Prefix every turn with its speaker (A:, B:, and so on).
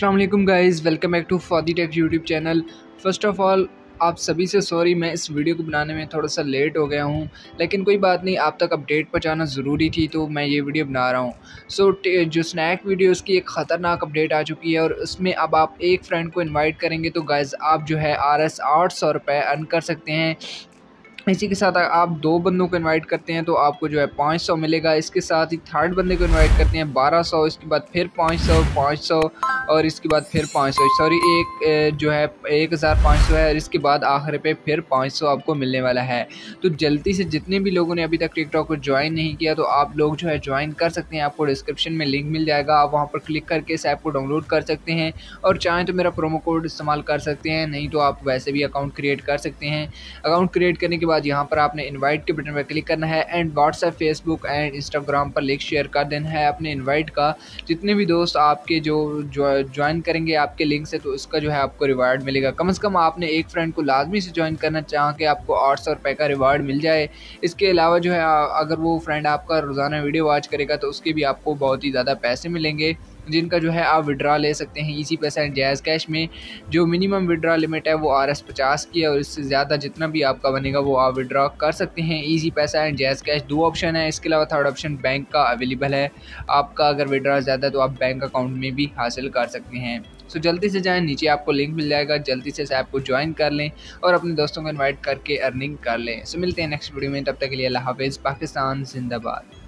A: अस्सलाम वालेकुम guys, welcome back to फॉदी tech YouTube channel. First of all आप सभी से सॉरी, मैं इस वीडियो को बनाने में थोड़ा सा लेट हो गया हूँ, लेकिन कोई बात नहीं, आप तक अपडेट पहुँचाना ज़रूरी थी तो मैं ये वीडियो बना रहा हूँ। जो स्नैक वीडियो उसकी एक ख़तरनाक अपडेट आ चुकी है और उसमें अब आप एक फ्रेंड को इनवाइट करेंगे तो गाइज़ आप जो है RS 800 रुपये अर्न कर सकते हैं। इसी के साथ आप 2 बंदों को इनवाइट करते हैं तो आपको जो है 500 मिलेगा। इसके साथ ही थर्ड बंदे को इनवाइट करते हैं 1200, इसके बाद फिर 500 और इसके बाद फिर 500, सॉरी एक जो है 1500 है और इसके बाद आखिर पे फिर 500 आपको मिलने वाला है। तो जल्दी से जितने भी लोगों ने अभी तक टिकटॉक को ज्वाइन नहीं किया तो आप लोग जो है ज्वाइन कर सकते हैं। आपको डिस्क्रिप्शन में लिंक मिल जाएगा, आप वहाँ पर क्लिक करके इस ऐप को डाउनलोड कर सकते हैं और चाहें तो मेरा प्रोमो कोड इस्तेमाल कर सकते हैं, नहीं तो आप वैसे भी अकाउंट क्रिएट कर सकते हैं। अकाउंट क्रिएट करने के बाद यहाँ पर आपने इनवाइट के बटन पर क्लिक करना है and WhatsApp, Facebook and Instagram पर लिंक शेयर कर देना है अपने इनवाइट का। जितने भी दोस्त आपके जो ज्वाइन करेंगे आपके लिंक से तो इसका जो है आपको रिवार्ड मिलेगा। कम से कम आपने एक फ्रेंड को लाजमी से ज्वाइन करना चाह के आपको 800 रुपये का रिवार्ड मिल जाए। इसके अलावा जो है अगर वो फ्रेंड आपका रोज़ाना वीडियो वॉच करेगा तो उसके भी आपको बहुत ही ज़्यादा पैसे मिलेंगे, जिनका जो है आप विड्रा ले सकते हैं इजी पैसा एंड जायज़ कैश में। जो मिनिमम विड्रा लिमिट है वो RS 50 की है और इससे ज़्यादा जितना भी आपका बनेगा वो आप विड्रा कर सकते हैं। इजी पैसा एंड जायज़ कैश 2 ऑप्शन है, इसके अलावा थर्ड ऑप्शन बैंक का अवेलेबल है। आपका अगर विड्रा ज़्यादा है तो आप बैंक अकाउंट में भी हासिल कर सकते हैं। सो जल्दी से जाएँ, नीचे आपको लिंक मिल जाएगा, जल्दी से इस ऐप को ज्वाइन कर लें और अपने दोस्तों को इन्वाइट करके अर्निंग कर लें। सो मिलते हैं नेक्स्ट वीडियो में, तब तक के लिए अल्लाह हाफ़िज़। पाकिस्तान जिंदाबाद।